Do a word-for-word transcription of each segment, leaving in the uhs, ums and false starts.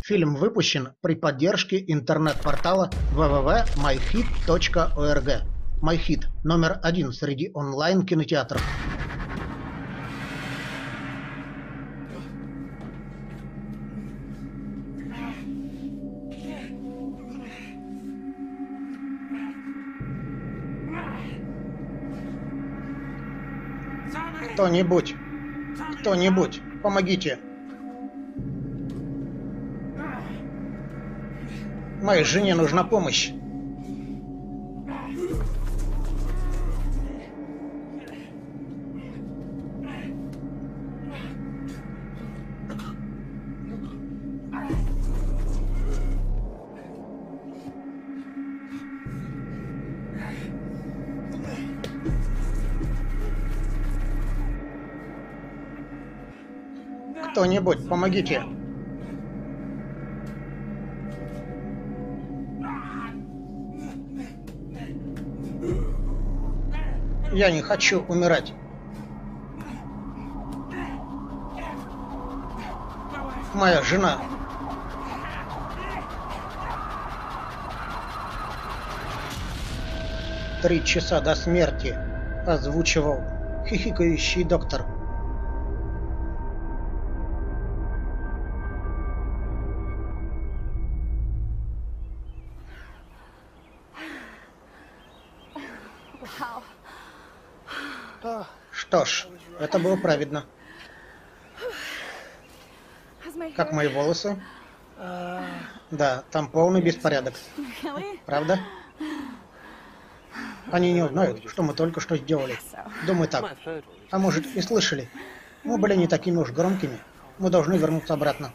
Фильм выпущен при поддержке интернет-портала дабл ю дабл ю дабл ю точка майхит точка орг. MyHit – номер один среди онлайн-кинотеатров. Кто-нибудь, кто-нибудь, помогите. Моей жене нужна помощь. Кто-нибудь, помогите. Я не хочу умирать. Моя жена. Три часа до смерти. Озвучивал хихикающий доктор. Что ж, это было праведно. Как мои волосы? Да, там полный беспорядок. Правда? Они не узнают, что мы только что сделали. Думаю так. А может, и слышали. Мы были не такими уж громкими. Мы должны вернуться обратно.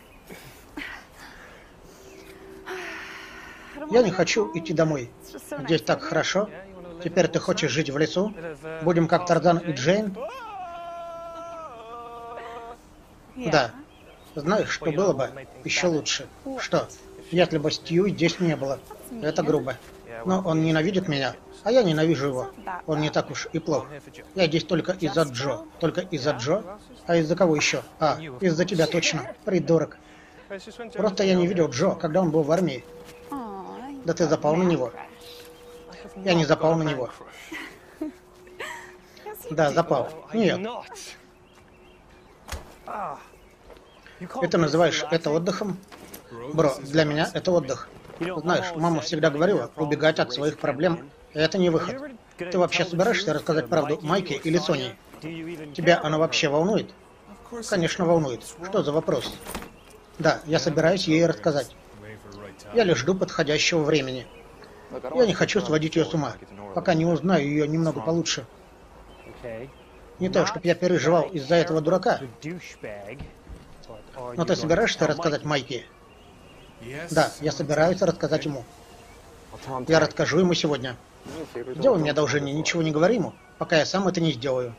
Я не хочу идти домой. Здесь так хорошо. Теперь ты хочешь жить в лесу? Будем как Тарзан и Джейн? Да. Знаешь, что было бы еще лучше? Что? Если бы Стью здесь не было. Это грубо. Но он ненавидит меня, а я ненавижу его. Он не так уж и плох. Я здесь только из-за Джо. Только из-за Джо? А из-за кого еще? А, из-за тебя точно. Придурок. Просто я не видел Джо, когда он был в армии. Да ты запал на него. Я не запал на него. Да, запал. Нет. И ты называешь это отдыхом? Бро, для меня это отдых. Знаешь, мама всегда говорила, убегать от своих проблем — это не выход. Ты вообще собираешься рассказать правду Майке или Соне? Тебя она вообще волнует? Конечно, волнует. Что за вопрос? Да, я собираюсь ей рассказать. Я лишь жду подходящего времени. Я не хочу сводить ее с ума, пока не узнаю ее немного получше. Не то, чтобы я переживал из-за этого дурака. Но ты собираешься рассказать Майке? Да, я собираюсь рассказать ему. Я расскажу ему сегодня. Сделай мне одолжение, ничего не говори ему, пока я сам это не сделаю.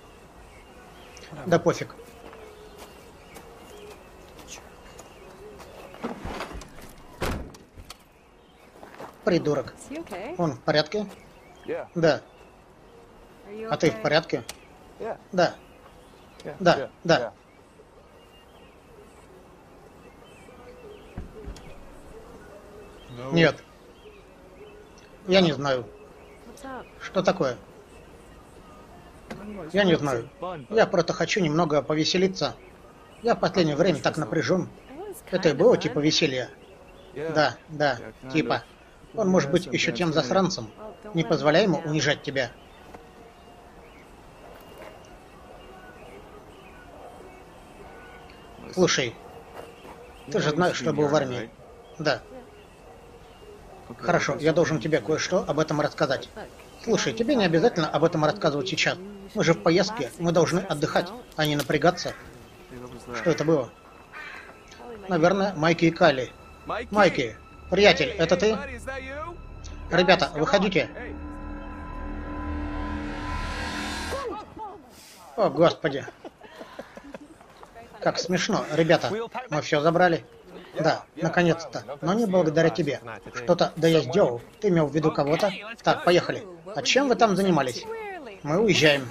Да пофиг. Придурок. Он в порядке? Да. А ты в порядке? Да. Да, да. Нет. Я не знаю. Что такое? Я не знаю. Я просто хочу немного повеселиться. Я в последнее время так напряжен. Это и было типа веселья? Да, да, типа. Он может быть еще тем засранцем. Не позволяй ему унижать тебя. Слушай, ты же знаешь, что был в армии. Да. Хорошо, я должен тебе кое-что об этом рассказать. Слушай, тебе не обязательно об этом рассказывать сейчас. Мы же в поездке, мы должны отдыхать, а не напрягаться. Что это было? Наверное, Майки и Калли. Майки, приятель, это ты? Ребята, выходите. О, господи. Как смешно. Ребята, мы все забрали. Да, наконец-то. Но не благодаря тебе. Что-то, да я сделал. Ты имел в виду кого-то? Так, поехали. А чем вы там занимались? Мы уезжаем.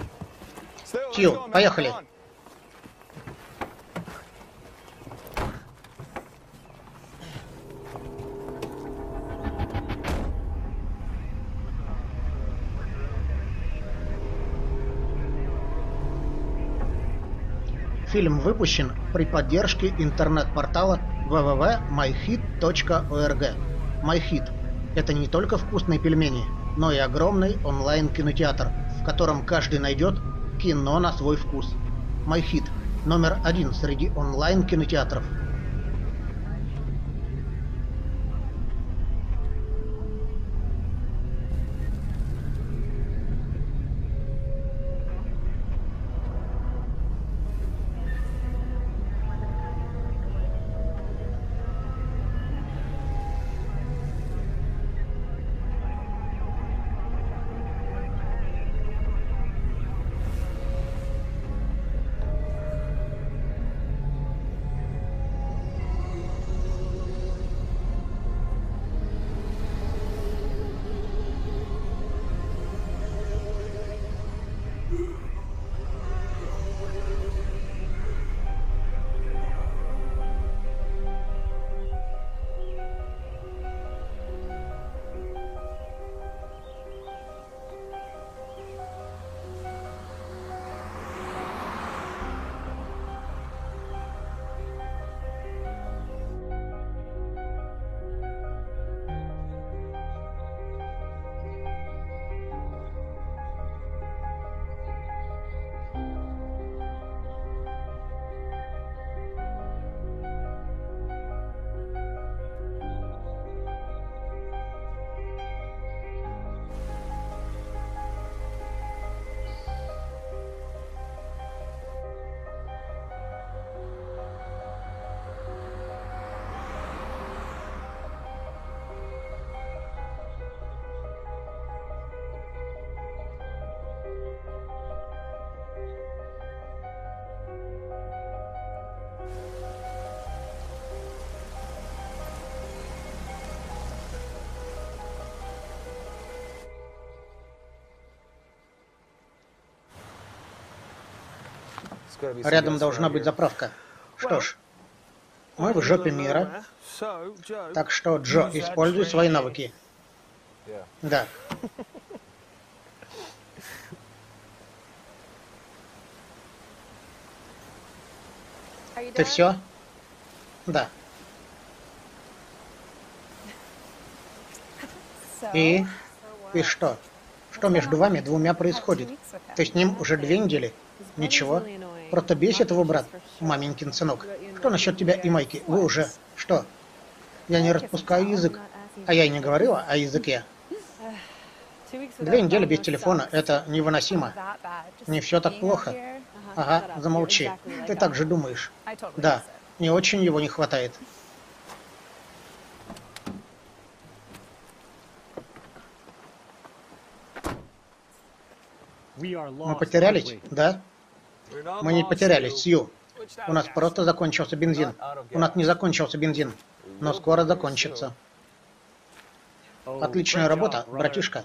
Тью, поехали. Фильм выпущен при поддержке интернет-портала дабл ю дабл ю дабл ю точка май хит точка орг. MyHit – это не только вкусные пельмени, но и огромный онлайн-кинотеатр, в котором каждый найдет кино на свой вкус. MyHit – номер один среди онлайн-кинотеатров. Рядом должна быть заправка. Что ж, мы в жопе мира, так что, Джо, используй свои навыки. Да. Ты все? Да. И? И что? Что между вами двумя происходит? Ты с ним уже две недели? Ничего. Просто бесит его брат, маменькин сынок. Что насчет тебя и Майки? Вы уже... Что? Я не распускаю язык. А я и не говорила о языке. Две недели без телефона — это невыносимо. Не все так плохо. Ага, замолчи. Ты так же думаешь. Да, не очень его не хватает. Мы потерялись, да? Мы не потерялись, Сью. У нас просто закончился бензин. У нас не закончился бензин, но скоро закончится. Отличная работа, братишка.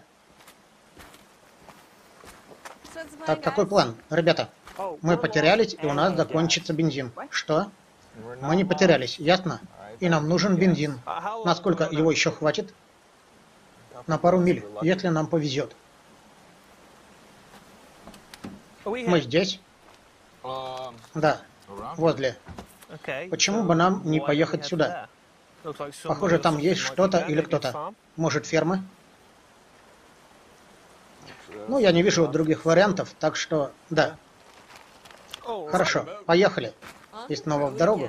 Так, какой план? Ребята, мы потерялись, и у нас закончится бензин. Что? Мы не потерялись, ясно? И нам нужен бензин. Насколько его еще хватит? На пару миль, если нам повезет. Мы здесь? Да, возле. Почему бы нам не поехать сюда? Похоже, там есть что-то или кто-то. Может, ферма? Ну, я не вижу других вариантов, так что да. Хорошо, поехали. И снова в дорогу.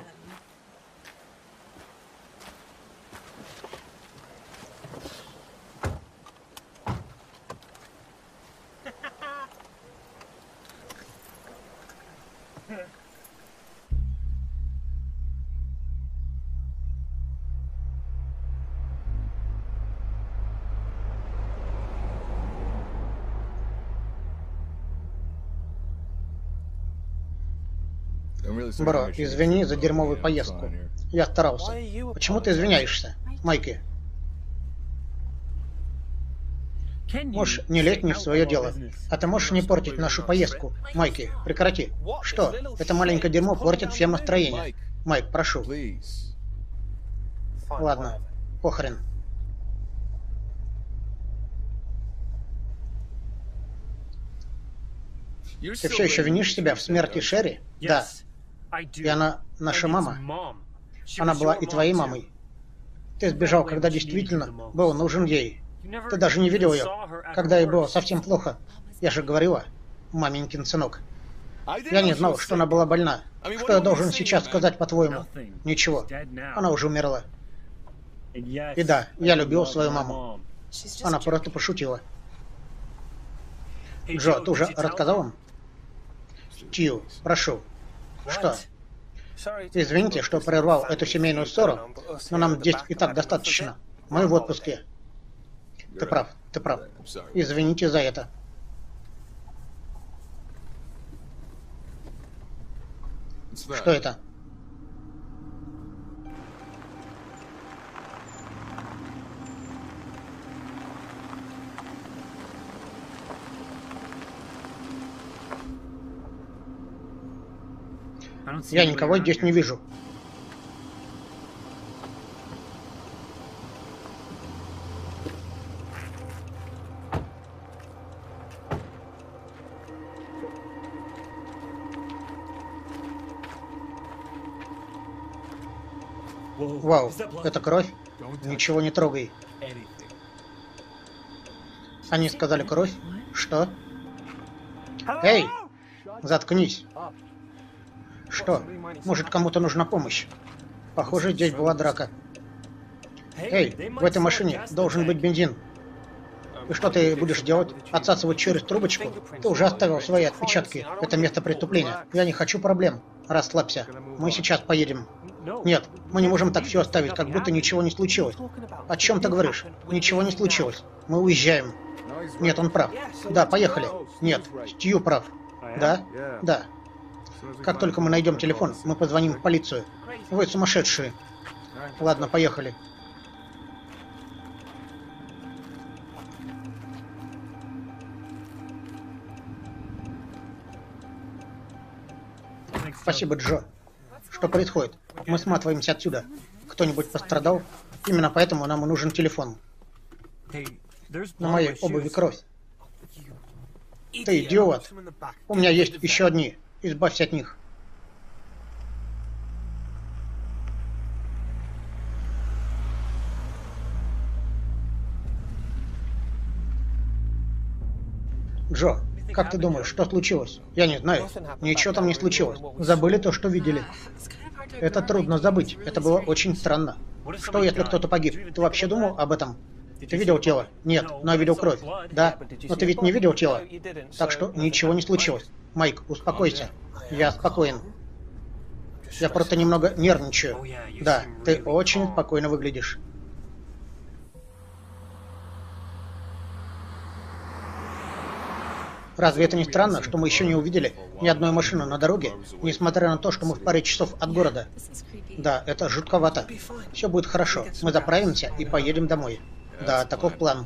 Бро, извини за дерьмовую поездку. Я старался. Почему ты извиняешься, Майки? Можешь не лезть не в свое дело. А ты можешь не портить нашу поездку. Майки, прекрати. Что? Это маленькое дерьмо портит всем настроение. Майк, прошу. Ладно, похрен. Ты все еще винишь себя в смерти Шерри? Да. И она наша мама. Она была и твоей мамой. Ты сбежал, когда действительно был нужен ей. Ты даже не видел ее, когда ей было совсем плохо. Я же говорила, маменькин сынок. Я не знал, что она была больна. Что я должен сейчас сказать, по-твоему? Ничего. Она уже умерла. И да, я любил свою маму. Она просто пошутила. Джо, ты уже рассказал им? Тью, прошу. Что? Извините, что прервал эту семейную ссору, но нам здесь и так достаточно. Мы в отпуске. Ты прав, ты прав. Извините за это. Что это? Я никого здесь не вижу. Вау, это кровь? Ничего не трогай. Они сказали кровь? Что? Эй! Заткнись. Что? Может, кому-то нужна помощь? Похоже, здесь была драка. Эй, в этой машине должен быть бензин. И что ты будешь делать? Отсасывать через трубочку? Ты уже оставил свои отпечатки. Это место преступления. Я не хочу проблем. Расслабься. Мы сейчас поедем. Нет, мы не можем так все оставить, как будто ничего не случилось. О чем ты говоришь? Ничего не случилось. Мы уезжаем. Нет, он прав. Да, поехали. Нет, Стью прав. Да? Да. Как только мы найдем телефон, мы позвоним в полицию. Вы сумасшедшие. Ладно, поехали. Спасибо, Джо. Что происходит? Мы сматываемся отсюда. Кто-нибудь пострадал? Именно поэтому нам и нужен телефон. На моей обуви кровь. Ты идиот. У меня есть еще одни. Избавься от них. Джо, как ты думаешь, что случилось? Я не знаю. Ничего там не случилось. Забыли то, что видели. Это трудно забыть. Это было очень странно. Что, если кто-то погиб? Ты вообще думал об этом? Ты видел тело? Нет, но я видел кровь. Да, но ты ведь не видел тело. Так что ничего не случилось. Майк, успокойся. Я спокоен. Я просто немного нервничаю. Да, ты очень спокойно выглядишь. Разве это не странно, что мы еще не увидели ни одной машины на дороге, несмотря на то, что мы в паре часов от города? Да, это жутковато. Все будет хорошо. Мы заправимся и поедем домой. Да, таков план.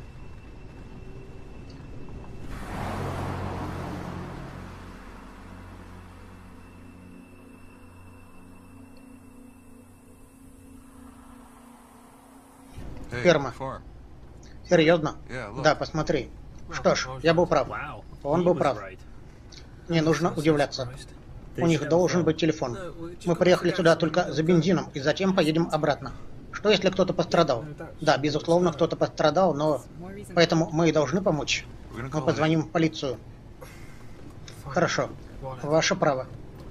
Ферма. Серьезно? Да, посмотри. Что ж, я был прав. Он был прав. Не нужно удивляться. У них должен быть телефон. Мы приехали сюда только за бензином и затем поедем обратно. Что если кто-то пострадал? Да, безусловно, кто-то пострадал, но... Поэтому мы и должны помочь. Мы позвоним в полицию. Хорошо. Ваше право.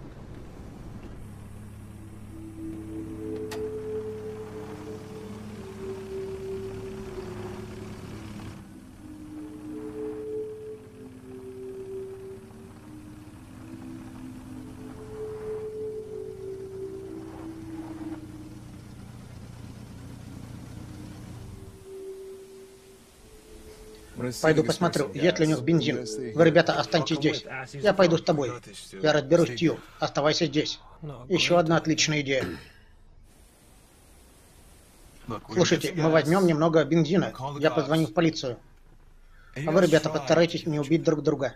Пойду посмотрю, есть ли у них бензин. Вы, ребята, останьтесь здесь. Я пойду с тобой. Я разберусь, Тью. Оставайся здесь. Еще одна отличная идея. Слушайте, мы возьмем немного бензина. Я позвоню в полицию. А вы, ребята, постарайтесь не убить друг друга.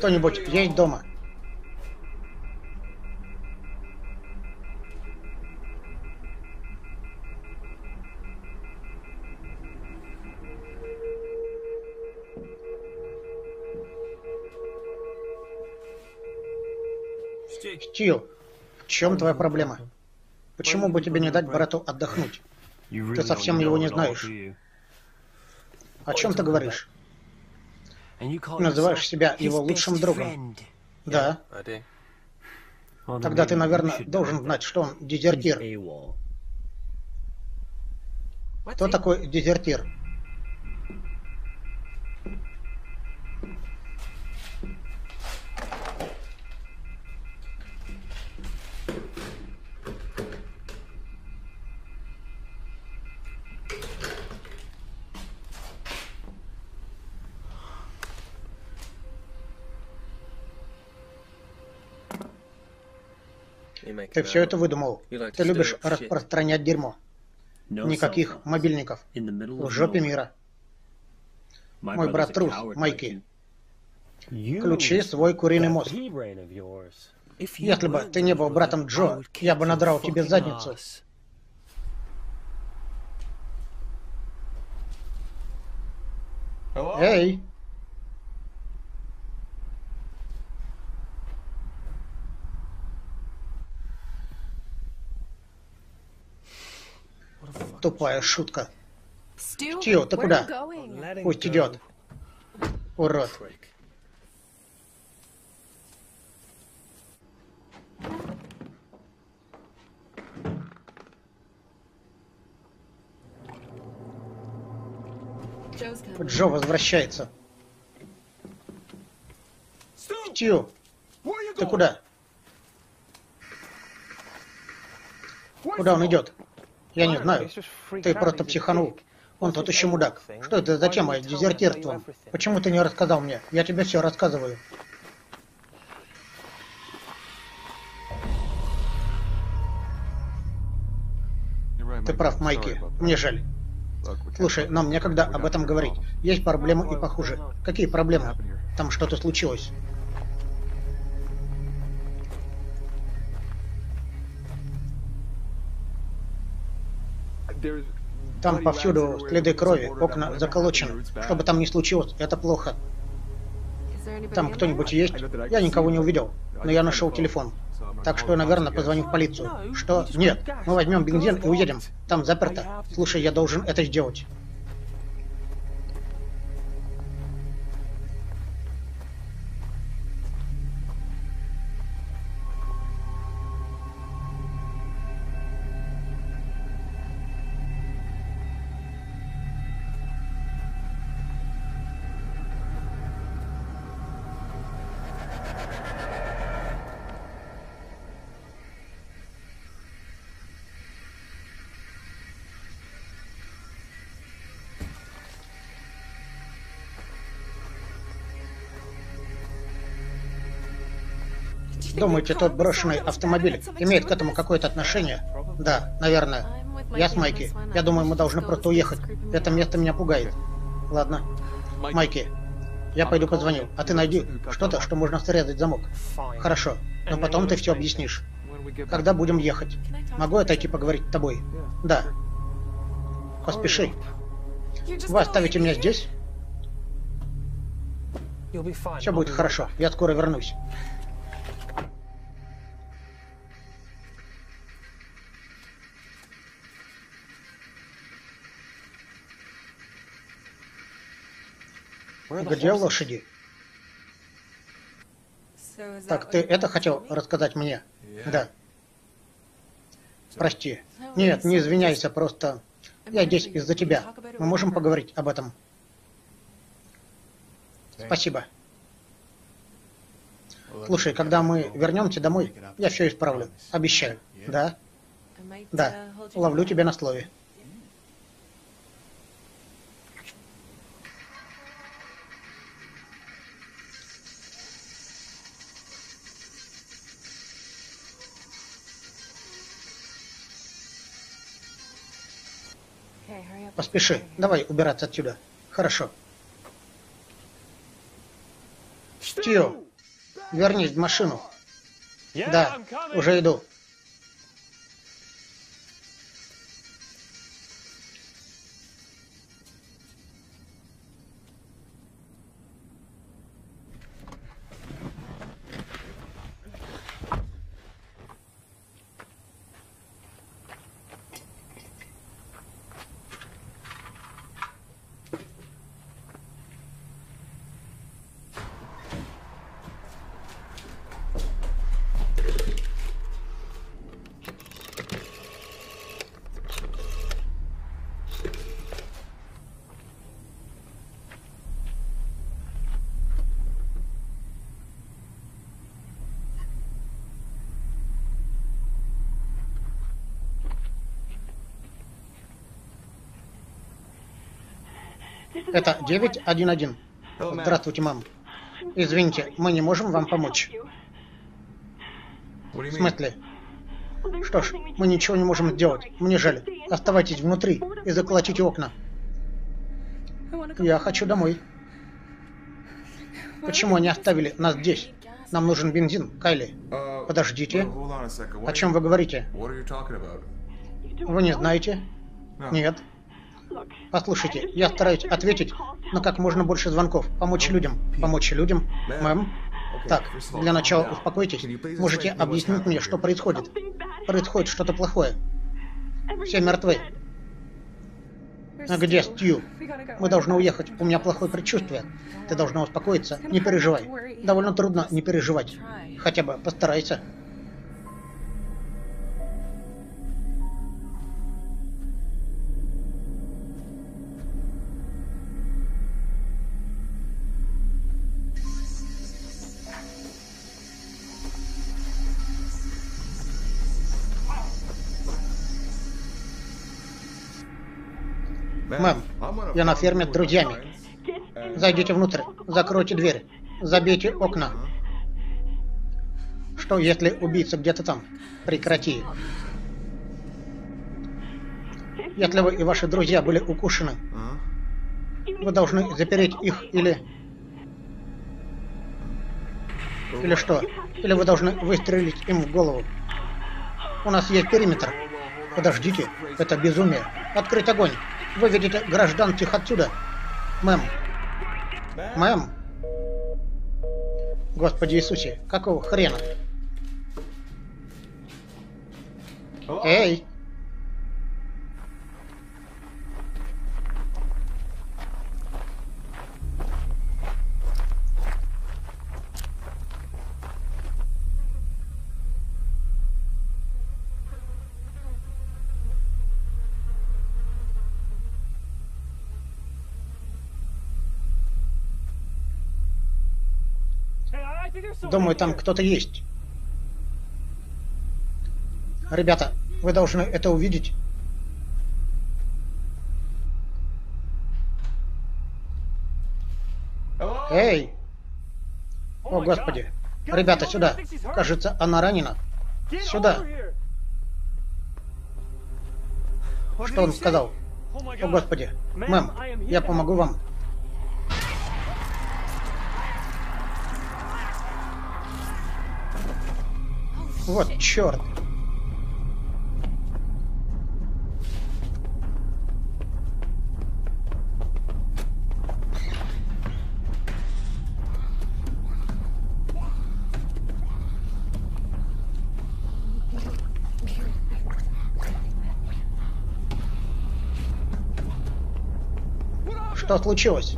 Кто-нибудь есть дома? Стил, в чем твоя проблема? Почему бы тебе не дать брату отдохнуть? Ты совсем его не знаешь. О чем ты говоришь? Называешь себя его лучшим другом? Да. Тогда ты, наверное, должен знать, что он дезертир. Кто такой дезертир? Ты все это выдумал. Ты любишь распространять дерьмо. Никаких мобильников. В жопе мира. Мой брат трус, Майки. Включи свой куриный мозг. Если бы ты не был братом Джо, я бы надрал тебе задницу. Эй! Тупая шутка. Стил, ты куда? Пусть идет. Урод. Джо возвращается. Стил, ты куда? Куда он идет? Я не знаю. Ты просто психанул. Он тот еще мудак. Что это за тема с дезертирством? Почему ты не рассказал мне? Я тебе все рассказываю. Ты прав, Майки. Мне жаль. Слушай, нам некогда об этом говорить. Есть проблемы и похуже. Какие проблемы? Там что-то случилось. Там повсюду следы крови, окна заколочены. Что бы там ни случилось, это плохо. Там кто-нибудь есть? Я никого не увидел, но я нашел телефон. Так что я, наверное, позвоню в полицию. Что? Нет, мы возьмем бензин и уедем. Там заперто. Слушай, я должен это сделать. Думаете, тот брошенный автомобиль имеет к этому какое-то отношение? Да, наверное. Я с Майки. Я думаю, мы должны просто уехать. Это место меня пугает. Ладно. Майки, я пойду позвоню, а ты найди что-то, что можно срезать замок. Хорошо, но потом ты все объяснишь. Когда будем ехать? Могу отойти поговорить с тобой? Да. Поспеши. Вы оставите меня здесь? Все будет хорошо, я скоро вернусь. Где лошади? Так, ты это хотел рассказать мне? Да. Прости. Нет, не извиняйся, просто... Я здесь из-за тебя. Мы можем поговорить об этом? Спасибо. Слушай, когда мы вернемся домой, я все исправлю. Обещаю. Да? Да. Ловлю тебя на слове. Поспеши. Давай убираться отсюда. Хорошо. Стил, Вернись в машину. Да, уже иду. Это девять один один. Здравствуйте, мам. Извините, мы не можем вам помочь. В смысле? Что ж, мы ничего не можем сделать. Мне жаль. Оставайтесь внутри и заколотите окна. Я хочу домой. Почему они оставили нас здесь? Нам нужен бензин, Кайли. Подождите. О чем вы говорите? Вы не знаете? Нет. Послушайте, я стараюсь ответить на как можно больше звонков. Помочь людям. Помочь людям. Мэм. Так, для начала успокойтесь. Можете объяснить мне, что происходит? Происходит что-то плохое. Все мертвы. А где Стью? Мы должны уехать. У меня плохое предчувствие. Ты должна успокоиться. Не переживай. Довольно трудно не переживать. Хотя бы постарайся. Мэм, я на ферме с друзьями. Зайдите внутрь, закройте дверь, забейте окна. Что, если убийца где-то там? Прекрати. Если вы и ваши друзья были укушены, вы должны запереть их или... Или что? Или вы должны выстрелить им в голову? У нас есть периметр. Подождите, это безумие. Открыть огонь. Выведите гражданских отсюда. Мэм. Мэм. Господи Иисусе, какого хрена? Эй! Думаю, там кто-то есть. Ребята, вы должны это увидеть. Эй! О, Господи! Ребята, сюда! Кажется, она ранена. Сюда! Что он сказал? О, Господи! Мэм, я помогу вам. Вот черт! Что случилось?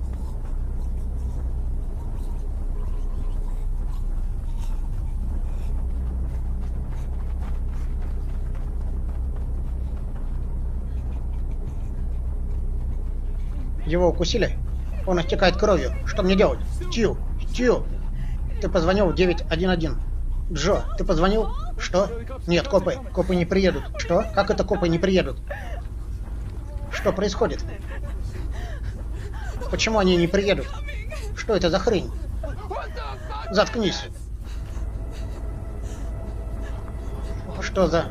Его укусили? Он истекает кровью. Что мне делать? Стью! Стью! Ты позвонил в девять один один. Джо, ты позвонил? Что? Нет, копы. Копы не приедут. Что? Как это копы не приедут? Что происходит? Почему они не приедут? Что это за хрень? Заткнись. Что за...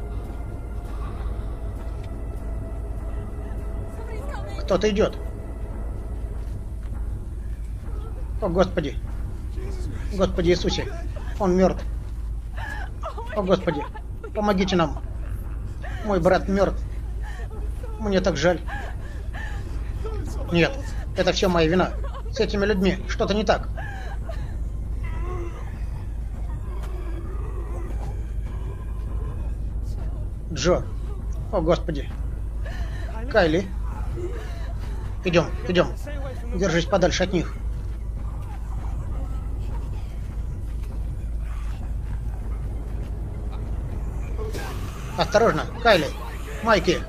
Кто-то идет. О, Господи. Господи Иисусе. Он мертв. О, Господи. Помогите нам. Мой брат мертв. Мне так жаль. Нет, это все моя вина. С этими людьми что-то не так. Джо. О, Господи. Кайли. Идем, идем. Держись подальше от них. Осторожно, Кайли. Майки.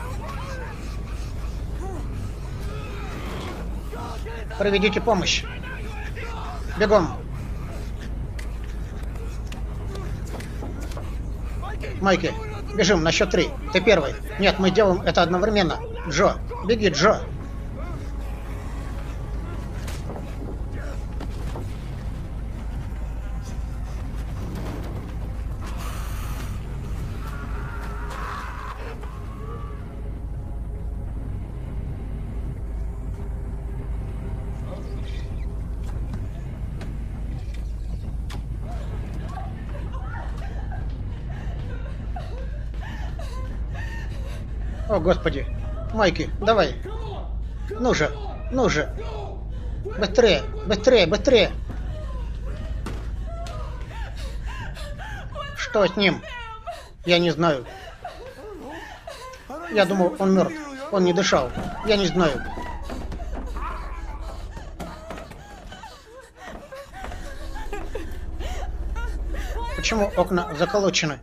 Проведите помощь. Бегом. Майки, бежим на счет три. Ты первый. Нет, мы делаем это одновременно. Джо, беги, Джо. О, Господи. Майки, давай. Ну же, ну же. Быстрее, быстрее, быстрее. Что с ним? Я не знаю. Я думал, он мертв. Он не дышал. Я не знаю. Почему окна заколочены?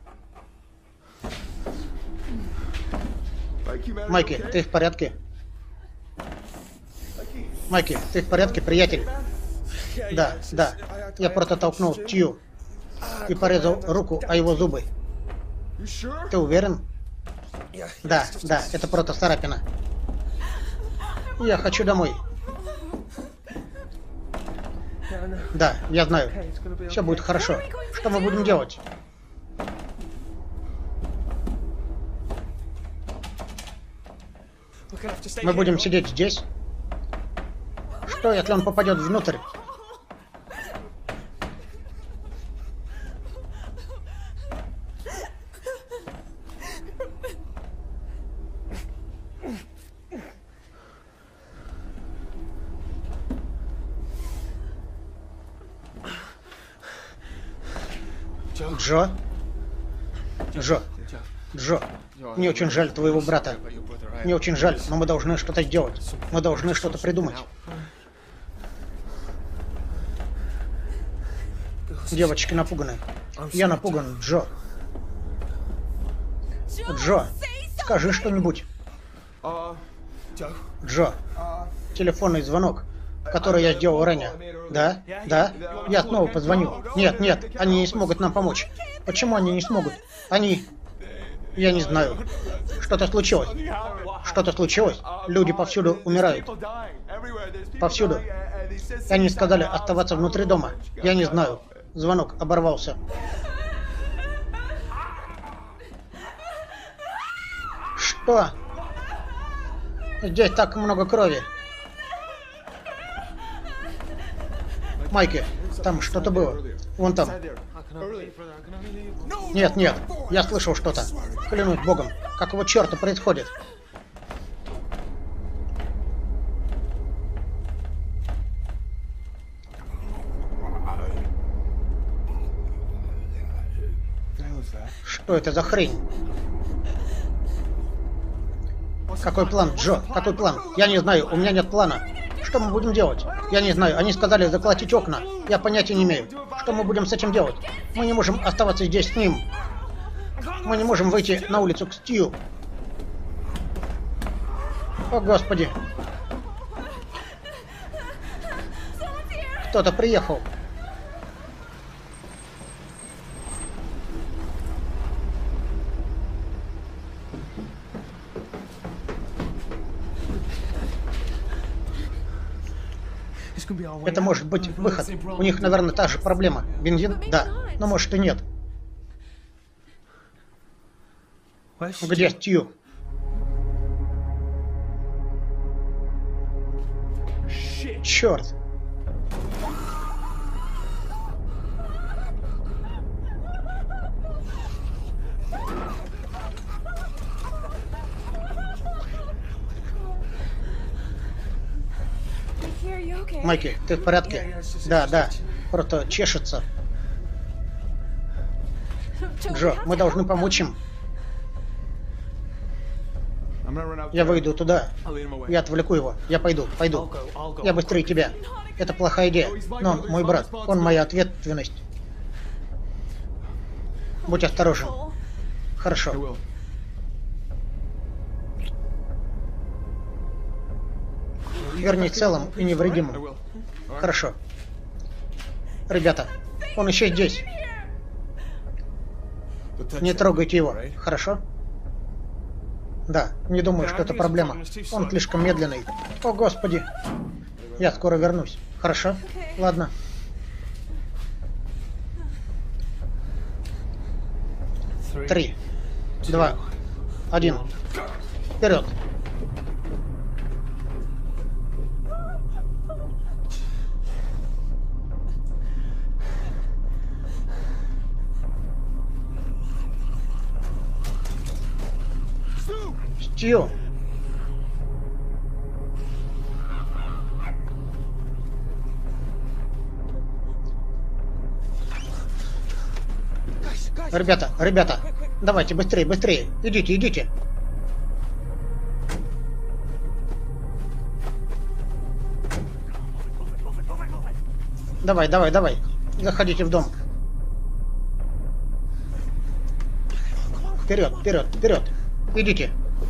Майки, ты в порядке? Майки, ты в порядке, приятель? Да, да. Я просто толкнул Тью и порезал руку о его зубы. Ты уверен? Да, да, это просто царапина. Я хочу домой. Да, я знаю. Все будет хорошо. Что мы будем делать? Мы будем сидеть здесь? Что, если он попадет внутрь? Джо? Джо? Джо? Мне очень жаль твоего брата. Мне очень жаль, но мы должны что-то сделать. Мы должны что-то придумать. Девочки напуганы. Я напуган, Джо. Джо, скажи что-нибудь. Джо, телефонный звонок, который я сделал ранее. Да? Да? Я снова позвоню. Нет, нет, они не смогут нам помочь. Почему они не смогут? Они... Я не знаю. Что-то случилось. Что-то случилось. Люди повсюду умирают. Повсюду. Они сказали оставаться внутри дома. Я не знаю. Звонок оборвался. Что? Здесь так много крови. Майки, там что-то было. Вон там. Нет, нет, я слышал что-то. Клянусь богом, какого черта происходит? Что это за хрень? Какой план, Джо? Какой план? Я не знаю, у меня нет плана. Что мы будем делать? Я не знаю, они сказали заколотить окна. Я понятия не имею. Что мы будем с этим делать? Мы не можем оставаться здесь с ним. Мы не можем выйти на улицу к Стью. О, Господи. Кто-то приехал. Это может быть выход. У них, наверное, та же проблема. Бензин? Да. Но может и нет. Где Стью? Черт. Майки, ты в порядке? Да, да. Просто чешется. Джо, мы должны помочь им. Я выйду туда. Я отвлеку его. Я пойду, пойду. Я быстрее тебя. Это плохая идея. Но он мой брат. Он моя ответственность. Будь осторожен. Хорошо. Вернись целым и невредимым. Хорошо. Ребята, он еще здесь. Не трогайте его. Хорошо? Да, не думаю, что это проблема. Он слишком медленный. О, Господи. Я скоро вернусь. Хорошо? Ладно. Три, два, один. Вперед. Стью. Ребята, ребята, давайте быстрее, быстрее. Идите, идите. Давай, давай, давай. Заходите в дом. Вперед, вперед, вперед. Идите.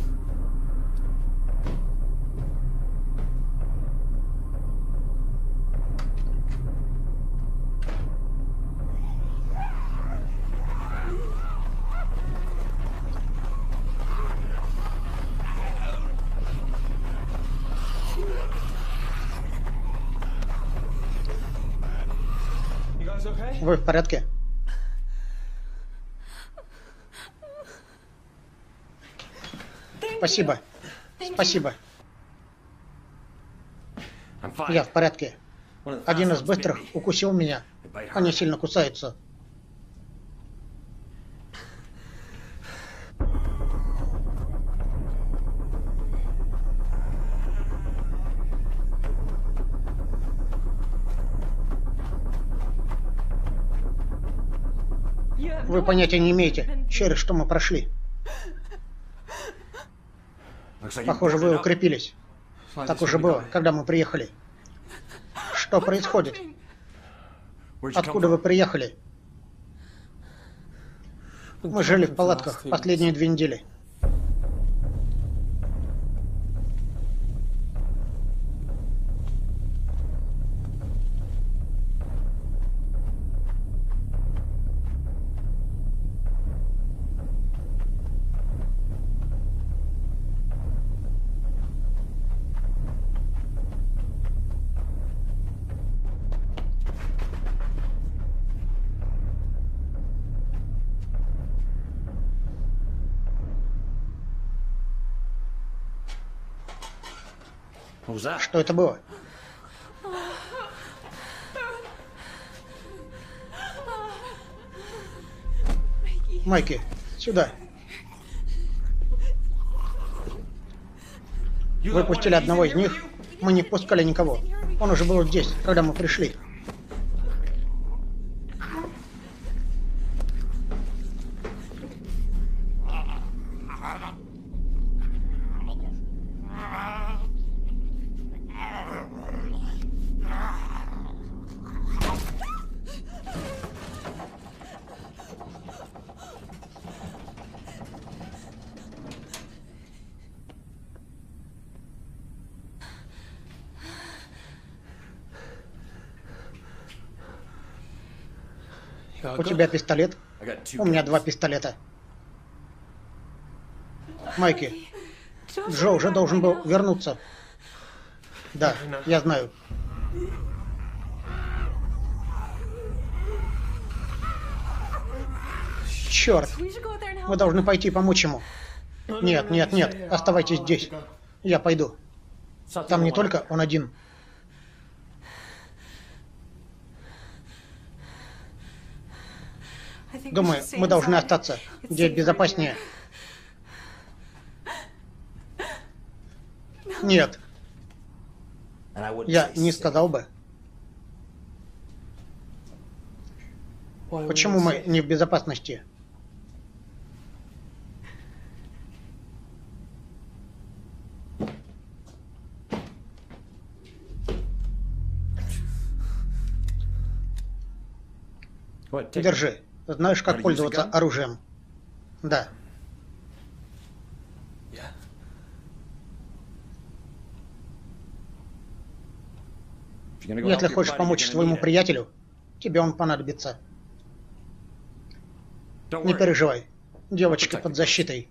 Вы в порядке? Спасибо. Спасибо. Я в порядке. Один из быстрых укусил меня. Они сильно кусаются. Вы понятия не имеете, через что мы прошли. Похоже, вы укрепились. Так уже было, когда мы приехали. Что происходит? Откуда вы приехали? Мы жили в палатках последние две недели. Что это было? Майки, сюда. Выпустили одного из них. Мы не пускали никого. Он уже был здесь, когда мы пришли. У тебя пистолет? У меня два пистолета. Майки, Джо уже должен был вернуться. Да, я знаю. Черт! Мы должны пойти помочь ему. Нет, нет, нет, оставайтесь здесь. Я пойду. Там не только он один. Думаю, мы должны остаться. Здесь безопаснее. Нет. Я не сказал бы. Почему мы не в безопасности? Держи. Знаешь, как пользоваться оружием? Да. Если хочешь помочь своему приятелю, тебе он понадобится. Не переживай. Девочка под защитой.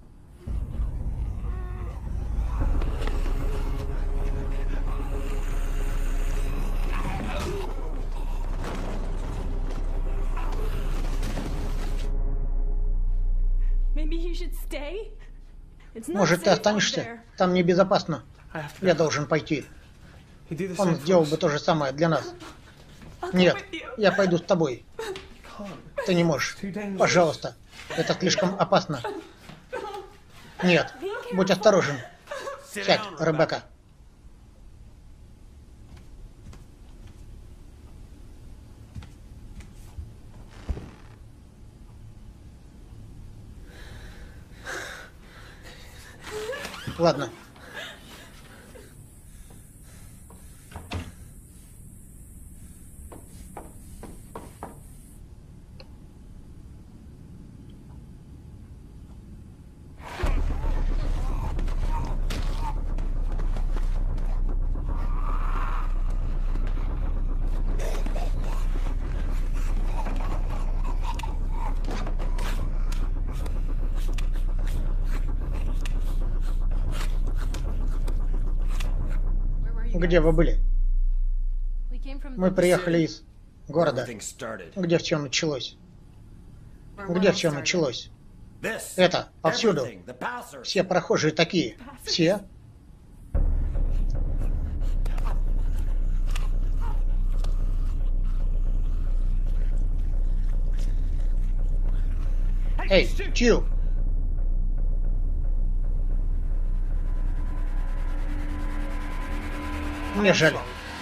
Может, ты останешься? Там небезопасно. Я должен пойти. Он сделал бы то же самое для нас. Нет, я пойду с тобой. Ты не можешь. Пожалуйста. Это слишком опасно. Нет, будь осторожен. Сядь, Ребекка. Ладно. Где вы были? Мы приехали из города. Где все началось? Где все началось? Это повсюду. Все прохожие такие. Все. Эй, Чью! Мне жаль.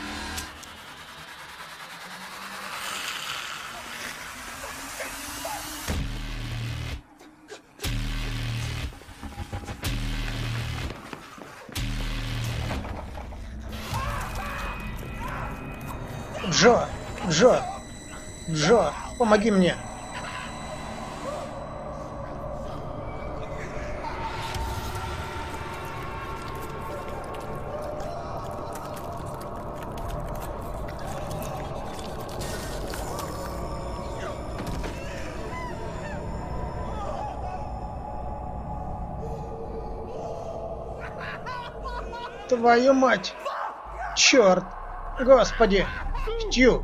Джо! Джо! Джо! Помоги мне! Твою мать! Черт! Господи! Стью!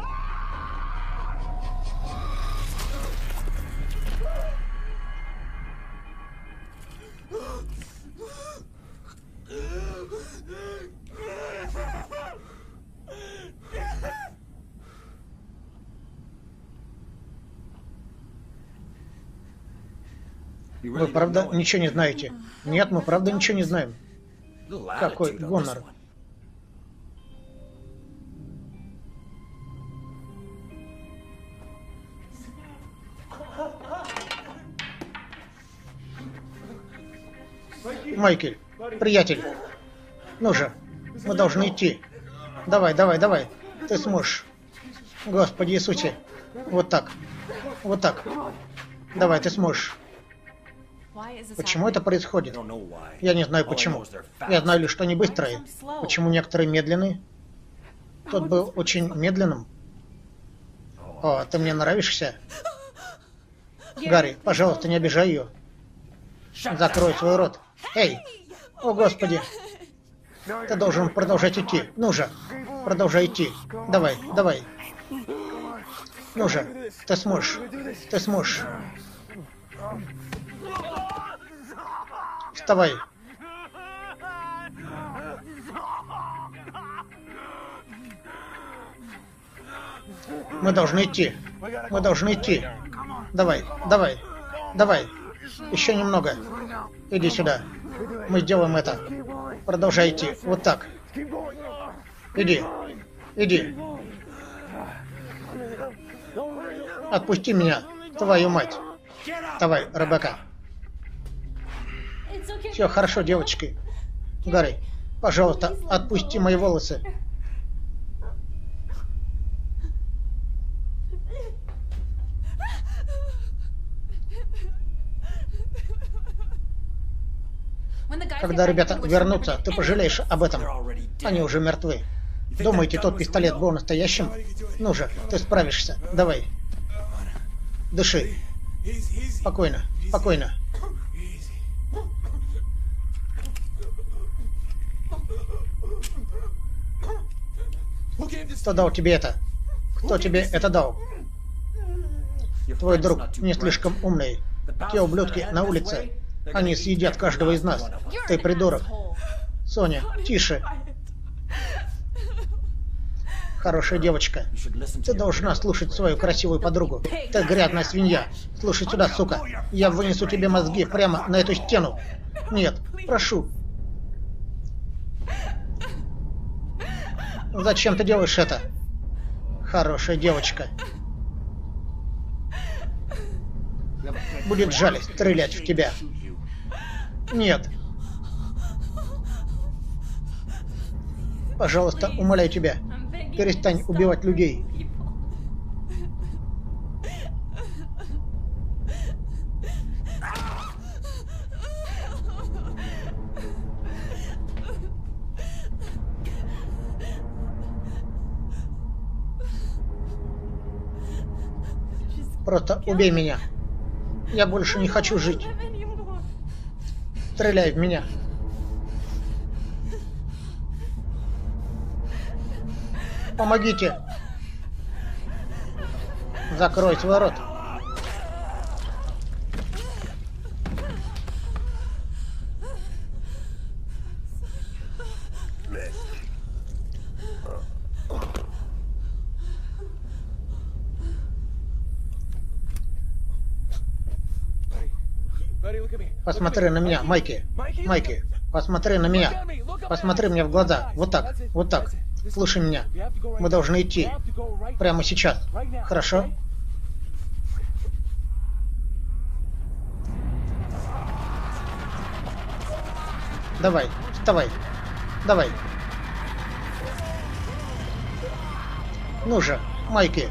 Вы правда ничего не знаете? Нет, мы правда ничего не знаем. Какой гонор. Майкл, приятель, ну же, мы должны идти. Давай, давай, давай, ты сможешь. Господи Иисусе, вот так, вот так. Давай, ты сможешь. Почему это происходит? Я не знаю почему. Я знаю лишь, что они быстрые. Почему некоторые медленные? Тот был очень медленным. О, ты мне нравишься? Гарри, пожалуйста, не обижай ее. Закрой свой рот. Эй! О, Господи! Ты должен продолжать идти. Ну же, продолжай идти. Давай, давай. Ну же, ты сможешь. Ты сможешь. Вставай. Мы должны идти. Мы должны идти. Давай, давай, давай. Еще немного. Иди сюда. Мы сделаем это. Продолжай идти. Вот так. Иди. Иди. Отпусти меня, твою мать. Давай, Ребекка. Все хорошо, девочки. Гарри, пожалуйста, отпусти мои волосы. Когда ребята вернутся, ты пожалеешь об этом. Они уже мертвы. Думаете, тот пистолет был настоящим? Ну же, ты справишься. Давай. Дыши. Спокойно, спокойно. Кто дал тебе это? Кто тебе это дал? Твой друг не слишком умный. Те ублюдки на улице. Они съедят каждого из нас. Ты придурок. Соня, тише. Хорошая девочка. Ты должна слушать свою красивую подругу. Ты грязная свинья. Слушай сюда, сука. Я вынесу тебе мозги прямо на эту стену. Нет, прошу. Зачем ты делаешь это? Хорошая девочка. Будет жаль стрелять в тебя. Нет. Пожалуйста, умоляю тебя. Перестань убивать людей. Просто убей меня. Я больше не хочу жить. Стреляй в меня. Помогите. Закрой свой рот. Посмотри на меня, Майки. Майки, посмотри на меня. Посмотри мне в глаза. Вот так, вот так. Слушай меня. Мы должны идти. Прямо сейчас. Хорошо? Давай, вставай. Давай. Ну же, Майки.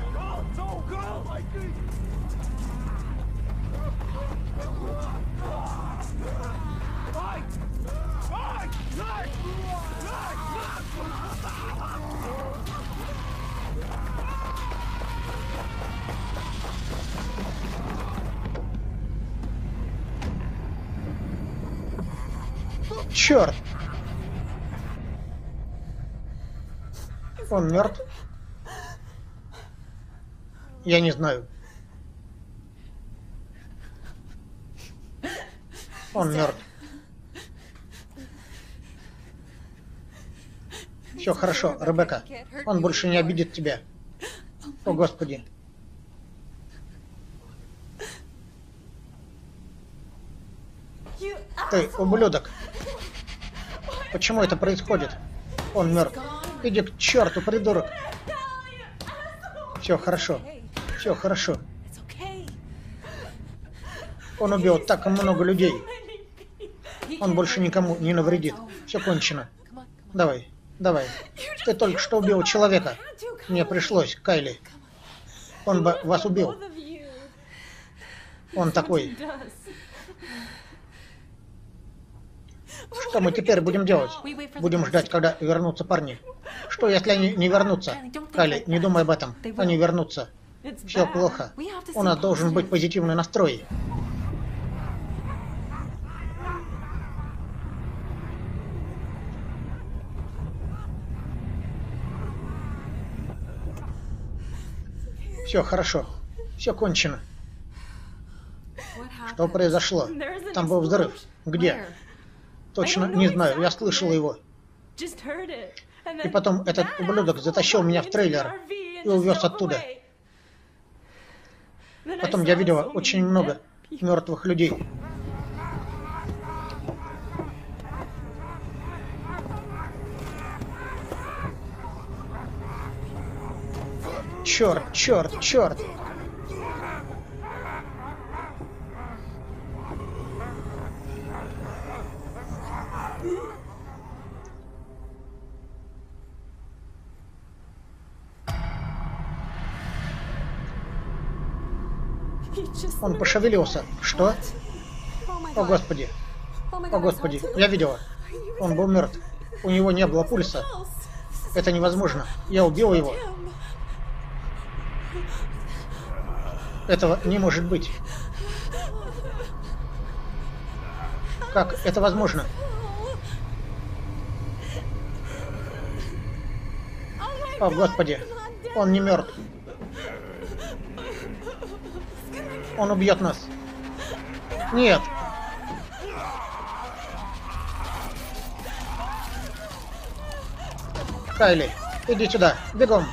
Черт! Он мертв? Я не знаю. Он мертв. Все хорошо, Ребекка. Он больше не обидит тебя. О, Господи. Ты ублюдок. Почему это происходит? Он мертв. Иди к черту, придурок. Все хорошо. Все хорошо. Он убил так много людей. Он больше никому не навредит. Все кончено. Давай, давай. Ты только что убил человека. Мне пришлось, Кайли. Он бы вас убил. Он такой. Что мы теперь будем делать? Будем ждать, когда вернутся парни. Что, если они не вернутся? Кайли, не думай об этом. Они вернутся. Все плохо. У нас должен быть позитивный настрой. Все хорошо. Все кончено. Что произошло? Там был взрыв. Где? Точно не знаю. Я слышал его. И потом этот ублюдок затащил меня в трейлер и увез оттуда. Потом я видела очень много мертвых людей. черт, черт, черт. Он пошевелился. Что? О, Господи. О, Господи. Я видела. Он был мертв. У него не было пульса. Это невозможно. Я убил его. Этого не может быть. Как это возможно? О, Господи. Он не мертв. Он убьет нас. Нет. Кайли, иди сюда. Бегом.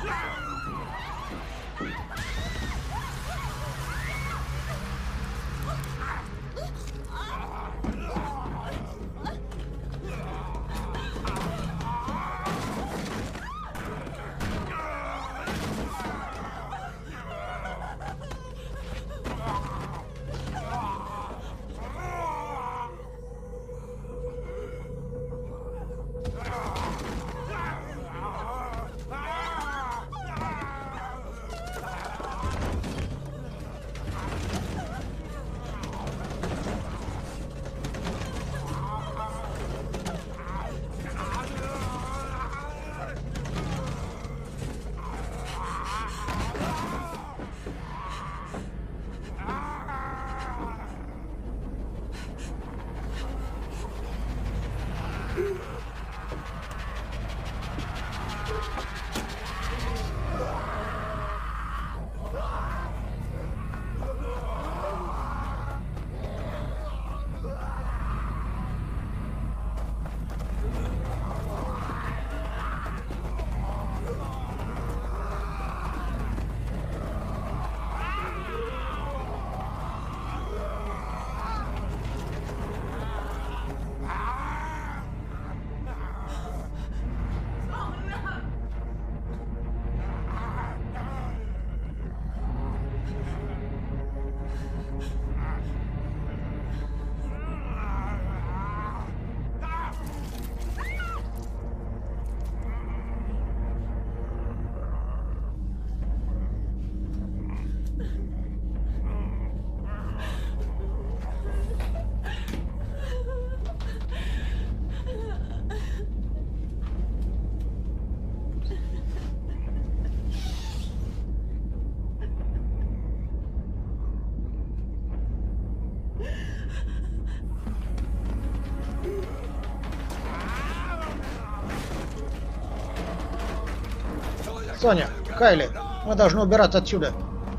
Соня, Кайли, мы должны убираться отсюда.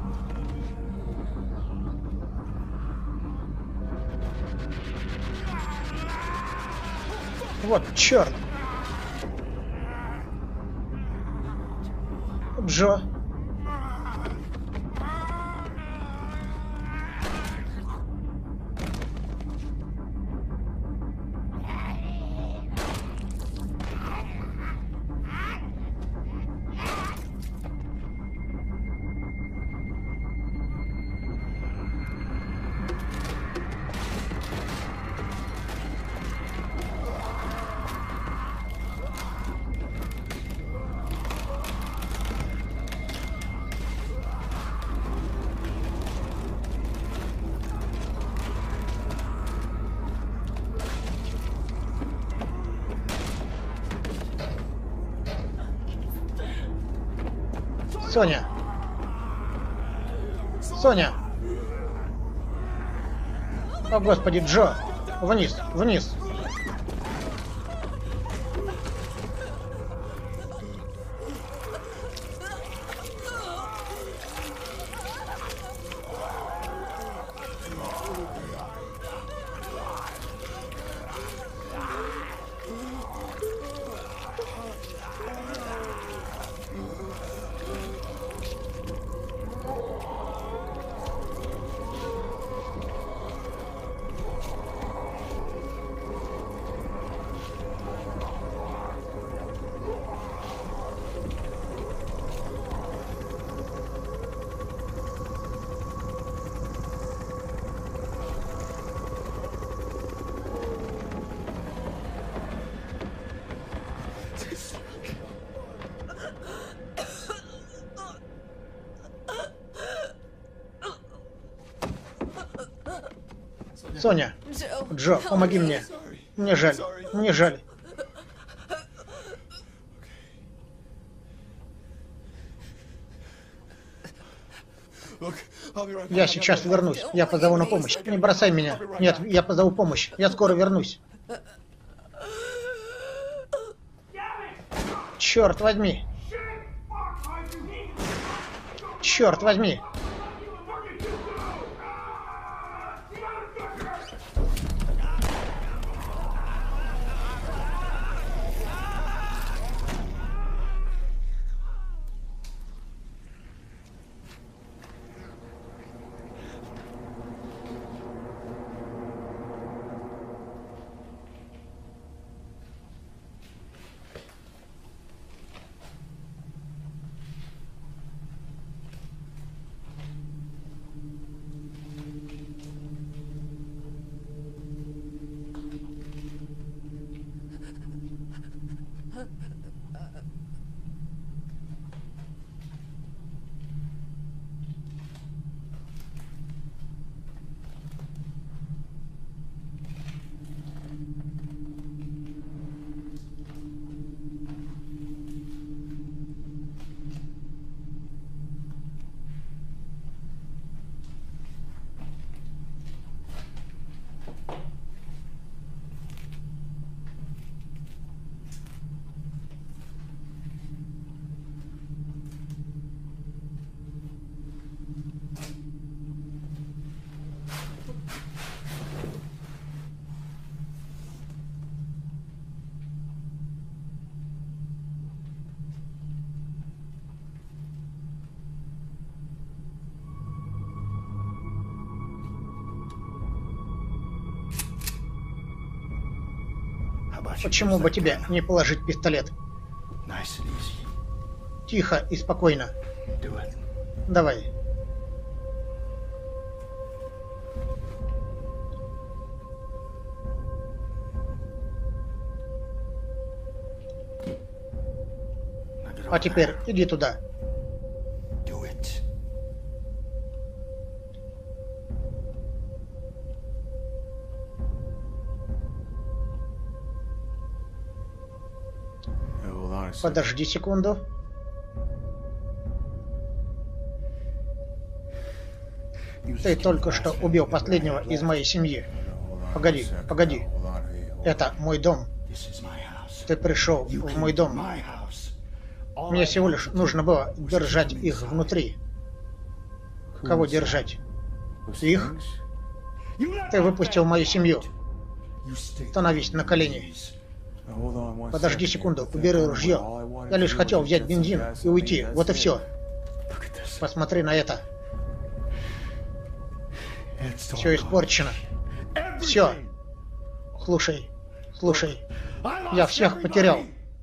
Вот, черт. Джо. Соня! Соня! О, Господи, Джо! Вниз, вниз! Соня. Джо, помоги мне. Мне жаль. Мне жаль. Я сейчас вернусь. Я позову на помощь. Не бросай меня. Нет, я позову помощь. Я скоро вернусь. Черт возьми. Черт возьми. Почему бы тебе не положить пистолет? Тихо и спокойно. Давай. А теперь иди туда. Подожди секунду. Ты только что убил последнего из моей семьи. Погоди, погоди. Это мой дом. Ты пришел в мой дом. Мне всего лишь нужно было держать их внутри. Кого держать? Их? Ты выпустил мою семью. Становись на колени. Подожди секунду, убери ружье. Я лишь хотел взять бензин и уйти. Вот и все. Посмотри на это. Все испорчено. Все. Слушай, слушай. Я всех потерял.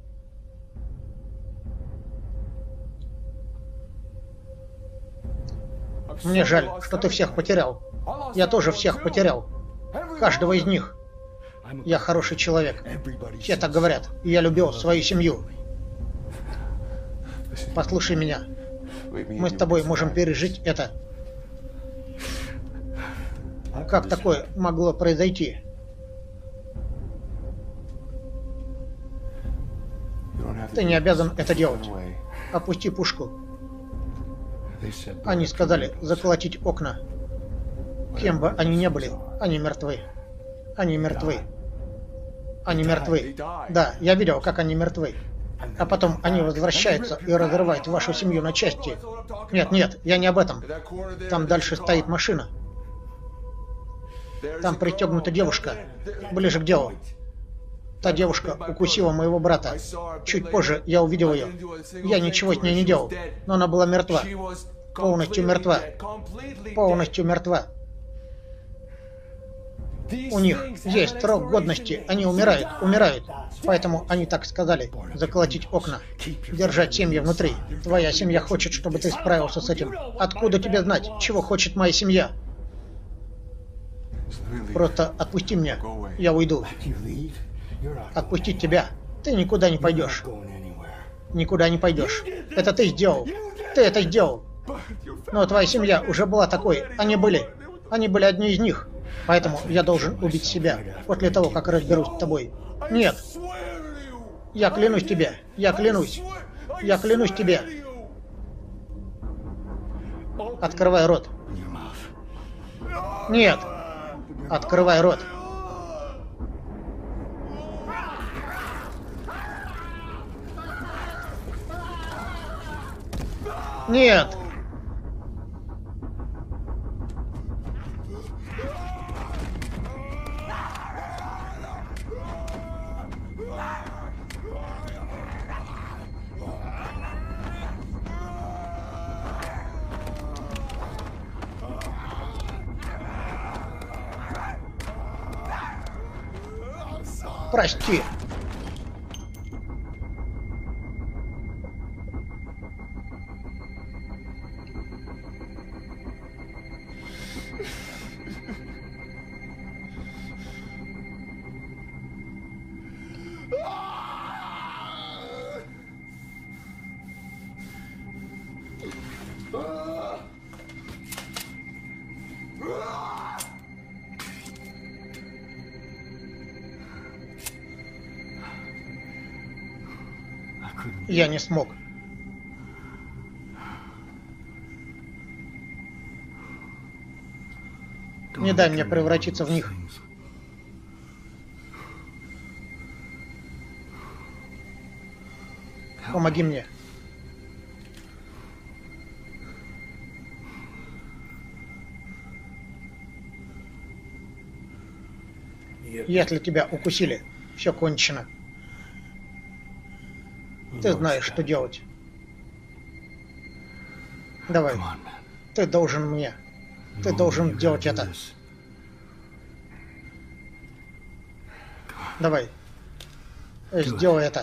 Мне жаль, что ты всех потерял. Я тоже всех потерял. Каждого из них. Я хороший человек. Все так говорят. И я любил свою семью. Послушай меня. Мы с тобой можем пережить это. Как такое могло произойти? Ты не обязан это делать. Опусти пушку. Они сказали заколотить окна. Кем бы они ни были, они мертвы. Они мертвы. Они мертвы. Да, я видел, как они мертвы. А потом они возвращаются и разрывают вашу семью на части. Нет, нет, я не об этом. Там дальше стоит машина. Там пристегнута девушка. Ближе к делу. Та девушка укусила моего брата. Чуть позже я увидел ее. Я ничего с ней не делал, но она была мертва. Полностью мертва. Полностью мертва. У них есть срок годности, они умирают, умирают. Поэтому они так сказали, заколотить окна, держать семьи внутри. Твоя семья хочет, чтобы ты справился с этим. Откуда тебе знать, чего хочет моя семья? Просто отпусти меня, я уйду. Отпустить тебя? Ты никуда не пойдешь. Никуда не пойдешь. Это ты сделал. Ты это сделал. Но твоя семья уже была такой. Они были. Они были одни из них. Поэтому я должен убить себя после того, как разберусь с тобой. Нет. Я клянусь тебе. Я клянусь. Я клянусь тебе. Открывай рот. Нет. Открывай рот. Нет. Прости. Я не смог. Не дай мне превратиться в них. Помоги мне. Если тебя укусили, все кончено. Ты знаешь, что делать. Давай. Ты должен мне. Ты должен делать это. Давай. Сделай это.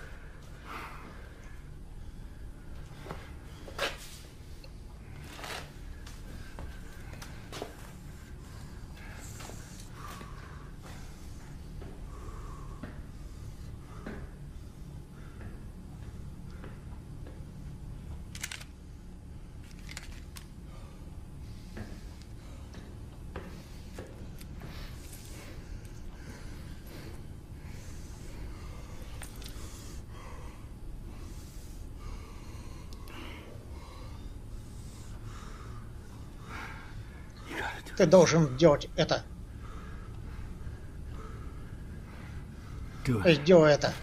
Ты должен делать это. Сделай это.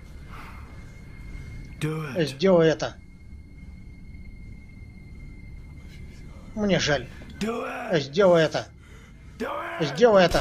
Сделай это. Мне жаль. Сделай это. Сделай это.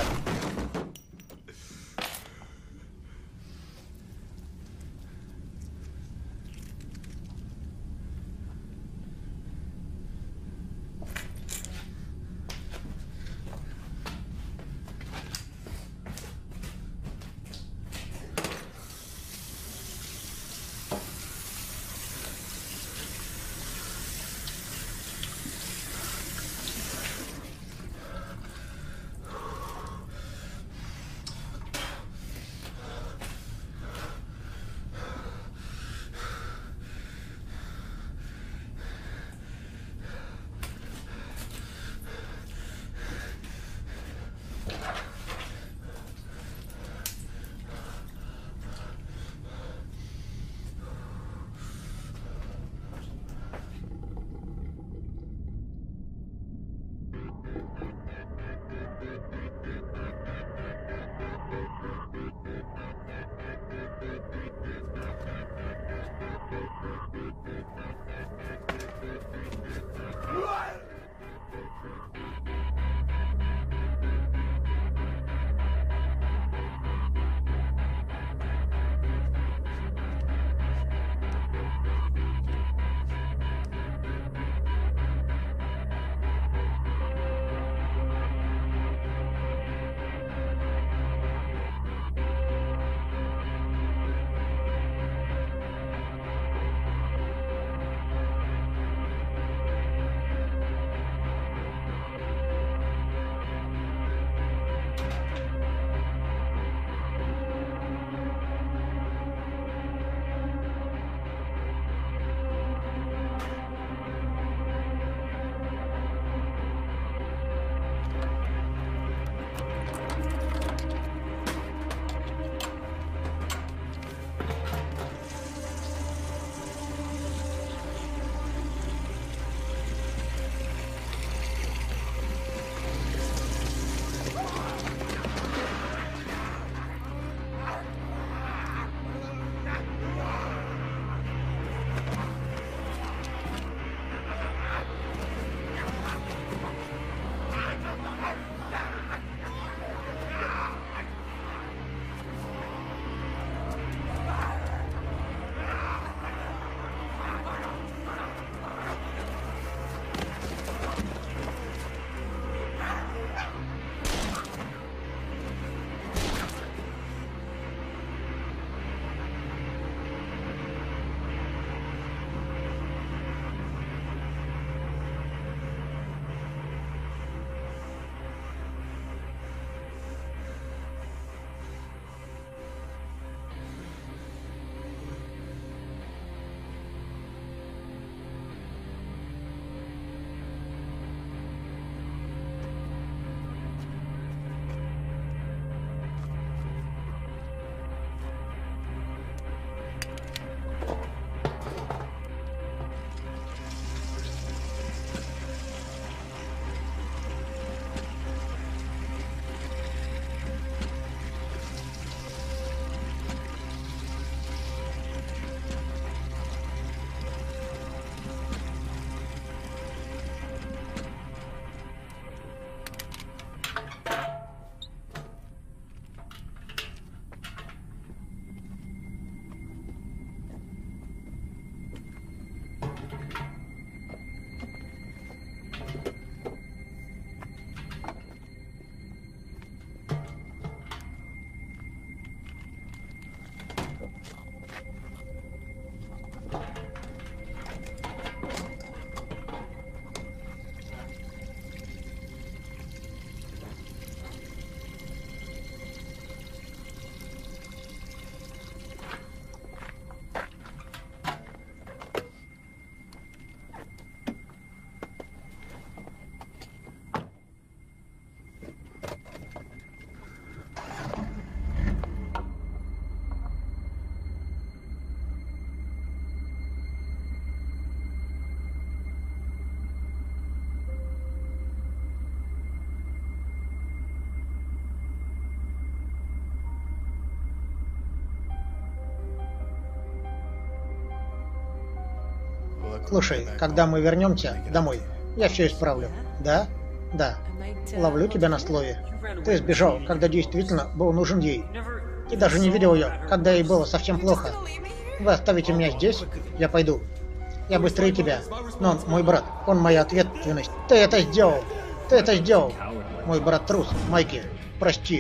Слушай, когда мы вернемся домой, я все исправлю. Да? Да. Ловлю тебя на слове. Ты сбежал, когда действительно был нужен ей. Ты даже не видел ее, когда ей было совсем плохо. Вы оставите меня здесь? Я пойду. Я быстрее тебя. Но он мой брат. Он моя ответственность. Ты это сделал. Ты это сделал. Мой брат трус, Майки. Прости.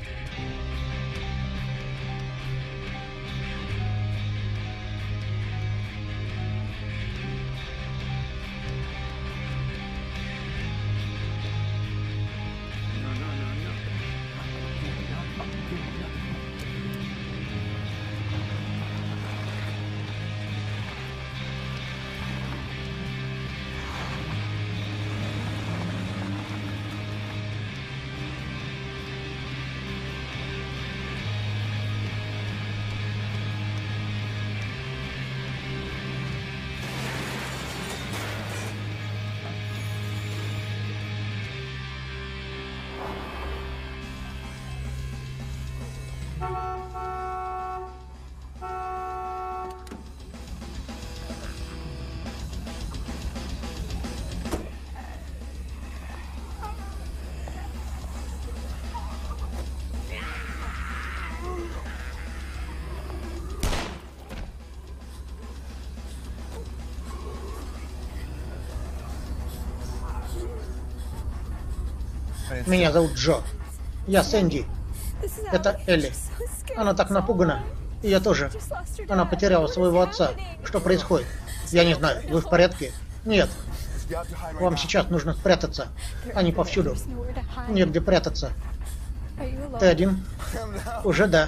Меня зовут Джо. Я Сэнди. Это Элли. Она так напугана. И я тоже. Она потеряла своего отца. Что происходит? Я не знаю. Вы в порядке? Нет. Вам сейчас нужно спрятаться. Они повсюду. Негде прятаться. Ты один? Уже да.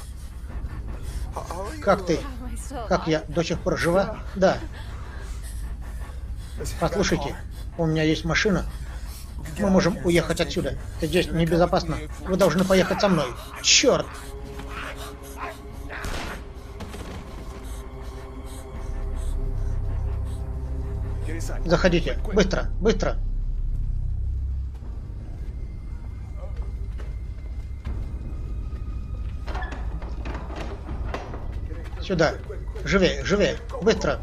Как ты? Как я? До сих пор жива? Да. Послушайте, у меня есть машина. Мы можем уехать отсюда. Здесь небезопасно. Вы должны поехать со мной. Черт! Заходите. Быстро, быстро. Сюда. Живее, живее. Быстро.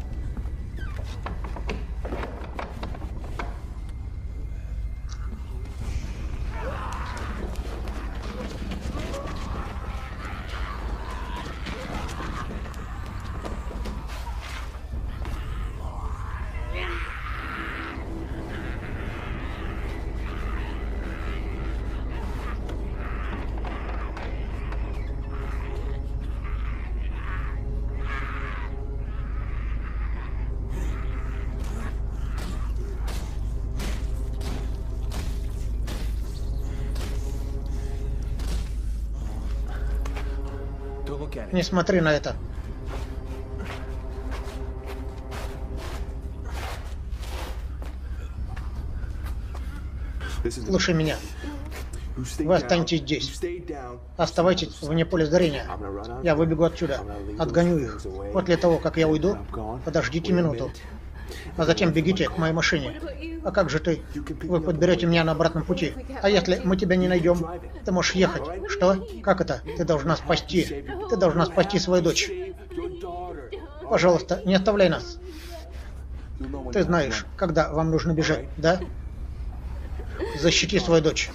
Не смотри на это. Слушай меня. Вы останетесь здесь. Оставайтесь вне поля зрения. Я выбегу отсюда. Отгоню их. После того, как я уйду, подождите минуту. А затем бегите к моей машине. А как же ты? Вы подберете меня на обратном пути. А если мы тебя не найдем? Ты можешь ехать. Что? Как это? Ты должна спасти. Ты должна спасти свою дочь. Пожалуйста, не оставляй нас. Ты знаешь, когда вам нужно бежать, да? Защити свою дочь.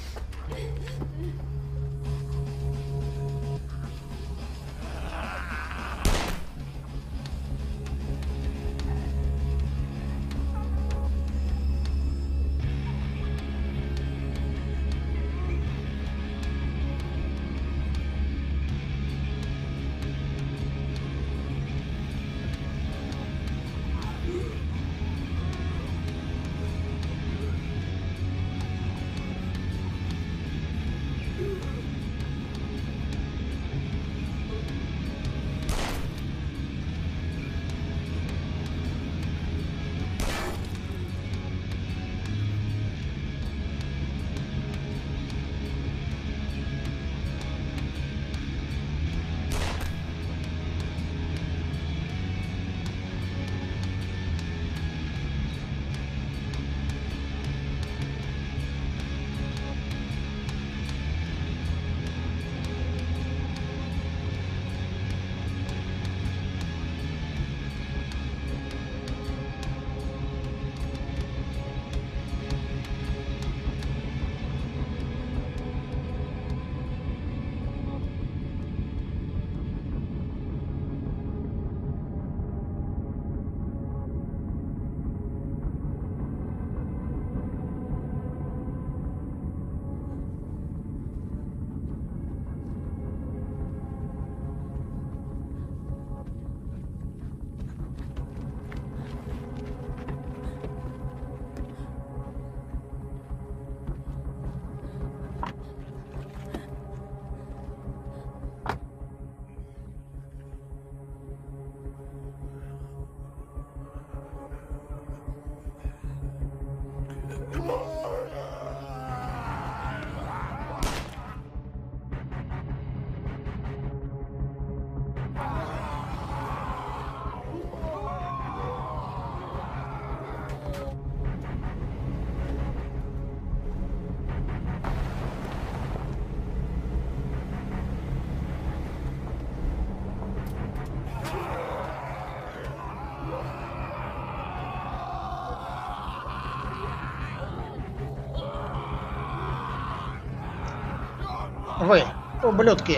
Вы, ублюдки!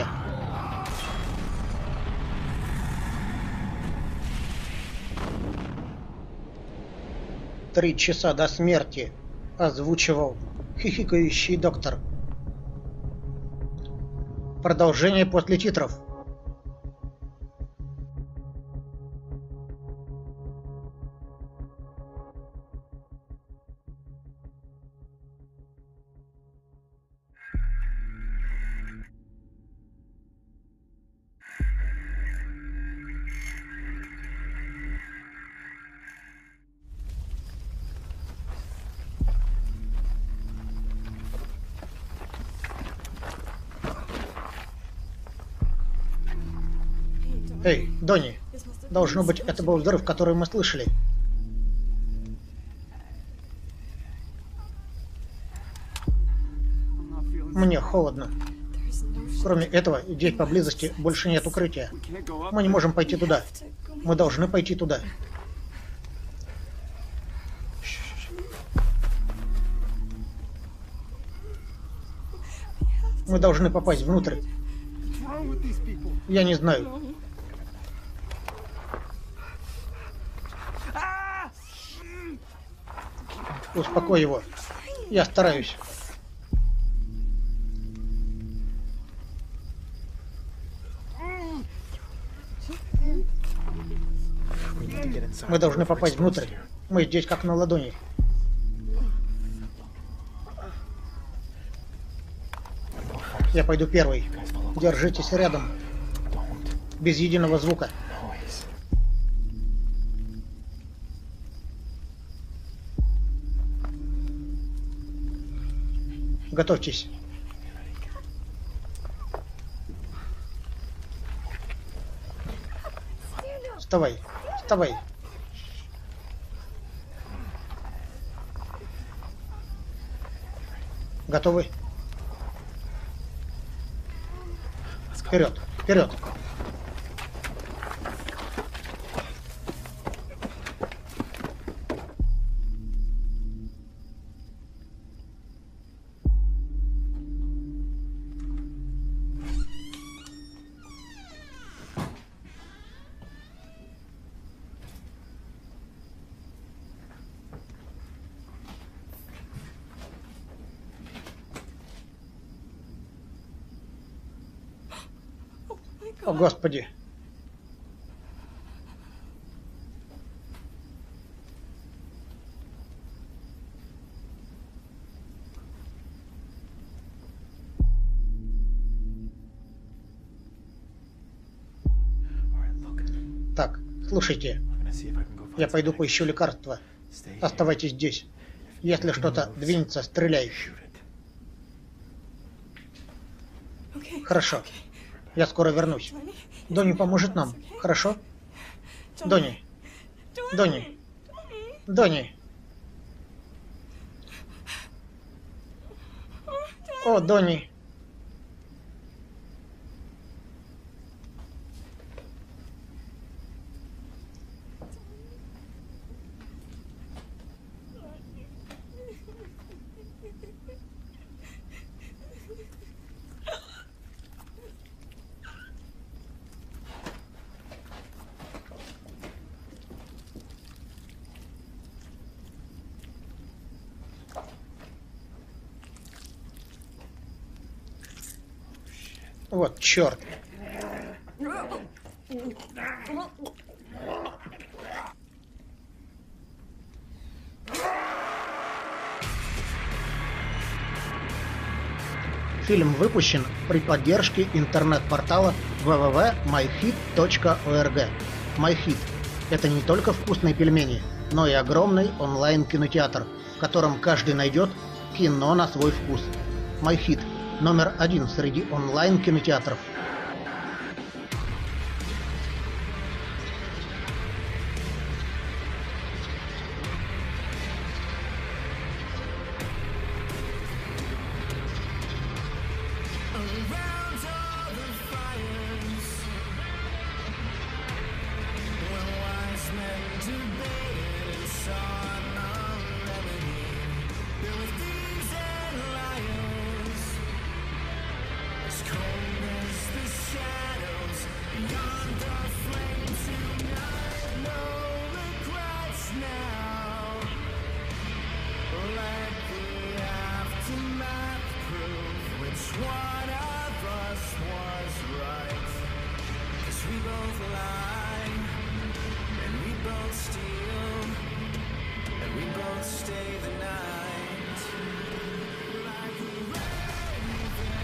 Три часа до смерти, озвучивал хихикающий доктор. Продолжение после титров. Эй, Донни, должно быть, это был взрыв, который мы слышали. Мне холодно. Кроме этого, здесь поблизости больше нет укрытия. Мы не можем пойти туда. Мы должны пойти туда. Мы должны попасть внутрь. Я не знаю. Успокой его. Я стараюсь. Мы должны попасть внутрь. Мы здесь как на ладони. Я пойду первый. Держитесь рядом. Без единого звука. Готовьтесь. Вставай, вставай. Готовы? Вперед, вперед. О, Господи! Так, слушайте. Я пойду поищу лекарства. Оставайтесь здесь. Если что-то двинется, стреляй. Хорошо. Я скоро вернусь. Донни поможет нам, хорошо? Донни. Донни. Донни. О, Донни. Вот черт. Фильм выпущен при поддержке интернет-портала дабл ю дабл ю дабл ю точка майхит точка орг. MyHit – это не только вкусные пельмени, но и огромный онлайн-кинотеатр, в котором каждый найдет кино на свой вкус. MyHit – номер один среди онлайн-кинотеатров. one of us was right, 'cause we both lie, and we both steal, and we both stay the night. Like a raven,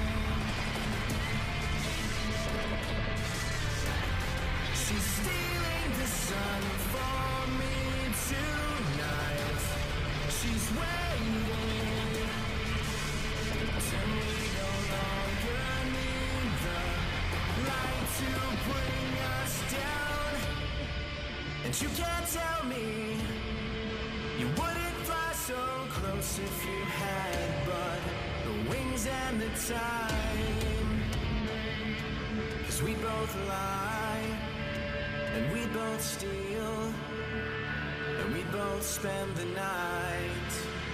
she's stealing the sun for me tonight. She's waiting till we no longer need the light to bring us down. And you can't tell me you wouldn't fly so close if you had but the wings and the time. 'Cause we both lie, and we both steal, and we both spend the night.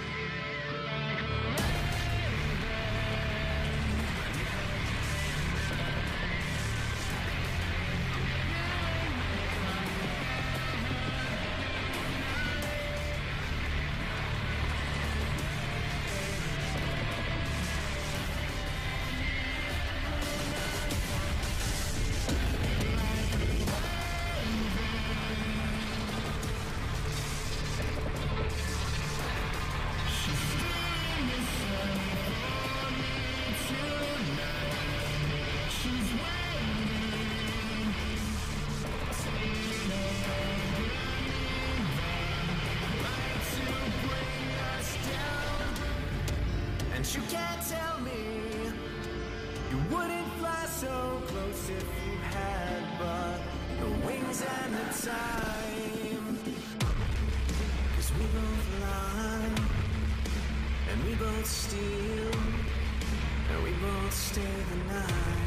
You can't tell me you wouldn't fly so close if you had but the wings and the time. 'Cause we both lie, and we both steal, and we both stay the night.